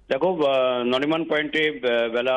দেখো, নরিমান পয়েন্টে বেলা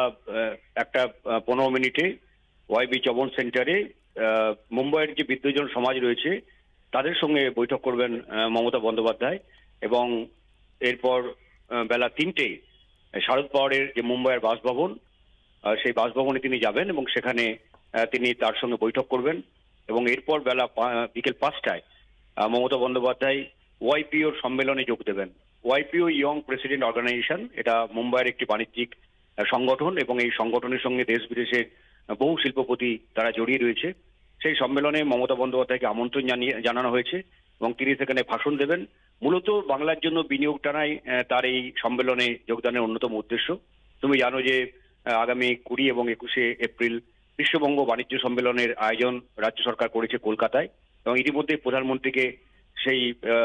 1:15 ওয়াইবি চবন সেন্টারে মুম্বাইয়ের যে বিদ্বজন সমাজ রয়েছে তাদের সঙ্গে বৈঠক করবেন মমতা বন্দ্যোপাধ্যায়। এবং এরপর বেলা 3টে শারদ পাওয়ারের যে মুম্বাইয়ের বাসভবন, সেই বাসভবনে তিনি যাবেন এবং সেখানে তিনি তার সঙ্গে বৈঠক করবেন। এবং এরপর বিকেল 5টায় মমতা বন্দ্যোপাধ্যায় ওয়াইপিওর সম্মেলনে যোগ দেবেন। ওয়াইপিও ইয়ং প্রেসিডেন্ট অর্গানাইজেশন, এটা মুম্বাইয়ের একটি বাণিজ্যিক সংগঠন এবং এই সংগঠনের সঙ্গে দেশ বিদেশের বহু শিল্পপতি তারা জড়িয়ে রয়েছে। সেই সম্মেলনে মমতা বন্দ্যোপাধ্যায়কে আমন্ত্রণ জানানো হয়েছে এবং তিনি সেখানে ভাষণ দেবেন। মূলত বাংলার জন্য বিনিয়োগ টানাই তার এই সম্মেলনে যোগদানের অন্যতম উদ্দেশ্য। তুমি জানো যে আগামী 20 এবং 21 এপ্রিল বিশ্ববঙ্গ বাণিজ্য সম্মেলনের আয়োজন রাজ্য সরকার করেছে কলকাতায়, এবং ইতিমধ্যে প্রধানমন্ত্রীকে সেই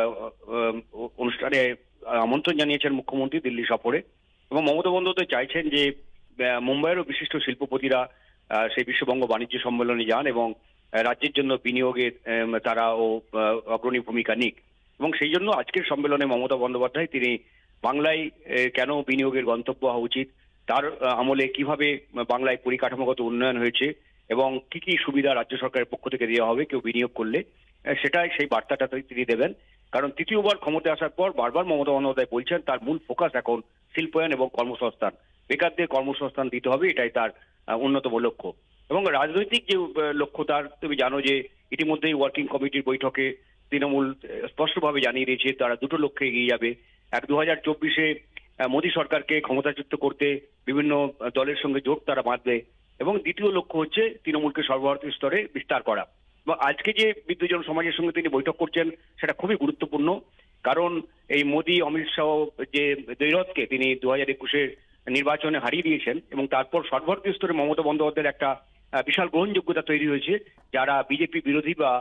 অনুষ্ঠানে আমন্ত্রণ জানিয়েছেন মুখ্যমন্ত্রী দিল্লি সফরে। এবং মমতা বন্দ্যোপাধ্যায় চাইছেন যে মুম্বাইয়েরও বিশিষ্ট শিল্পপতিরা সেই বিশ্ববঙ্গ বাণিজ্য সম্মেলনে যান এবং রাজ্যের জন্য বিনিয়োগে তারাও অগ্রণী ভূমিকা নিক। এবং সেই জন্য আজকের সম্মেলনে মমতা বন্দ্যোপাধ্যায় তিনি বাংলায় কেন বিনিয়োগের গন্তব্য হওয়া উচিত, তার আমলে কিভাবে বাংলায় পরিকাঠামোগত উন্নয়ন হয়েছে এবং কি কি সুবিধা রাজ্য সরকারের পক্ষ থেকে দেওয়া হবে কেউ বিনিয়োগ করলে, সেটাই সেই বার্তাটা তিনি দেবেন। কারণ তৃতীয়বার ক্ষমতায় আসার পর বারবার মমতা বন্দ্যোপাধ্যায় বলছেন তার মূল ফোকাস এখন শিল্পায়ন এবং কর্মসংস্থান, বেকারদের কর্মসংস্থান দিতে হবে, এটাই তার অন্যতম লক্ষ্য। এবং রাজনৈতিক যে লক্ষ্য তার, তুমি জানো যে ইতিমধ্যেই ওয়ার্কিং কমিটির বৈঠকে তৃণমূল স্পষ্টভাবে জানিয়ে দিয়েছে তারা দুটো লক্ষ্যে এগিয়ে যাবে। 2024-এ মোদী সরকারকে ক্ষমতাচ্যুত করতে বিভিন্ন দলের সঙ্গে জোট তারা বাঁধবে, এবং দ্বিতীয় লক্ষ্য হচ্ছে তৃণমূলকে সর্বভারতীয় স্তরে বিস্তার করা। এবং আজকে যে বিদ্বজন সমাজের সঙ্গে তিনি বৈঠক করছেন সেটা খুবই গুরুত্বপূর্ণ, কারণ এই মোদী অমিত শাহ যে দ্বৈরথকে তিনি 2021-এর নির্বাচনে হারিয়ে দিয়েছেন এবং তারপর সর্বভারতীয় স্তরে মমতা বন্দ্যোপাধ্যায়ের একটা বিশাল গ্রহণযোগ্যতা তৈরি হয়েছে যারা বিজেপি বিরোধী বা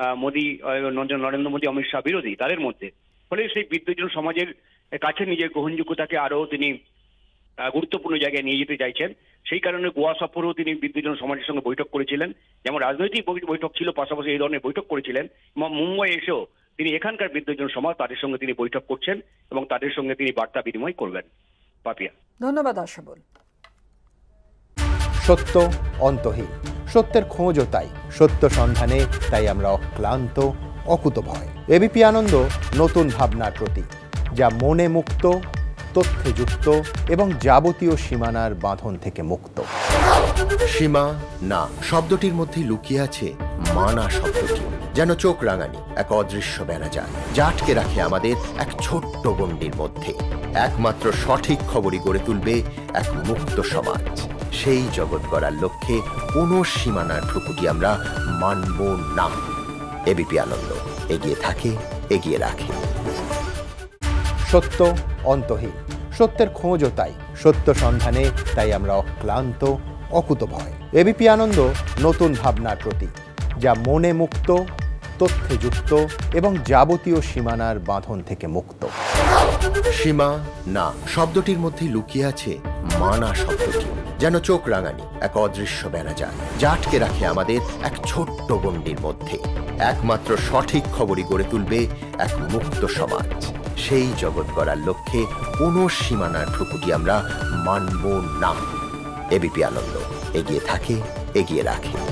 নরেন্দ্র মোদী অমিত শাহ বিরোধী তাদের মধ্যে। ফলে সেই বিদ্বজন সমাজের কাছে নিজের গ্রহণযোগ্যতাকে আরো তিনি গুরুত্বপূর্ণ জায়গায় নিয়ে যেতে চাইছেন। সেই কারণে গোয়া সফরেও তিনি বিদ্বজন সমাজের সঙ্গে বৈঠক করেছিলেন, যেমন রাজনৈতিক বৈঠক ছিল, পাশাপাশি এই ধরনের বৈঠক করেছিলেন। এবং মুম্বাই এসেও তিনি এখানকার বিদ্বজন সমাজ তাদের সঙ্গে তিনি বৈঠক করছেন এবং তাদের সঙ্গে তিনি বার্তা বিনিময় করবেন। পাপিয়া, ধন্যবাদ আশাবুল। সত্য অন্তহীন, সত্যের খোঁজও তাই, সত্য সন্ধানে তাই আমরা অক্লান্ত অকুতভয়। এবিপি আনন্দ নতুন ভাবনার প্রতীক, যা মনে মুক্ত, তথ্যে যুক্ত এবং যাবতীয় সীমানার বাঁধন থেকে মুক্ত। সীমা না শব্দটির মধ্যে লুকিয়ে আছে মানা শব্দটি, যেন চোখ রাঙানি এক অদৃশ্য বেড়াজাল যা আটকে রাখে আমাদের এক ছোট্ট গণ্ডির মধ্যে। একমাত্র সঠিক খবরই গড়ে তুলবে এক মুক্ত সমাজ। সেই জগৎ গড়ার লক্ষ্যে কোনো সীমানার ঠুকুটি আমরা মানব না। এবিপি আনন্দ এগিয়ে থাকে, এগিয়ে রাখে। সত্য অন্তহীন, সত্যের খোঁজও তাই, সত্য সন্ধানে তাই আমরা অক্লান্ত অকুতভয়। এবিপি আনন্দ নতুন ভাবনার প্রতীক, যা মনে মুক্ত, তথ্যে যুক্ত এবং যাবতীয় সীমানার বাঁধন থেকে মুক্ত। সীমা না শব্দটির মধ্যে লুকিয়ে আছে মানা শব্দটি, যেন চোখ রাঙানি এক অদৃশ্য বেড়াজাল যা আটকে রাখে আমাদের এক ছোট্ট গণ্ডির মধ্যে। একমাত্র সঠিক খবরই গড়ে তুলবে এক মুক্ত সমাজ। সেই জগৎ গড়ার লক্ষ্যে কোনো সীমানার ঠুকুটি আমরা মানব না। এবিপি আনন্দ এগিয়ে থাকে, এগিয়ে রাখে।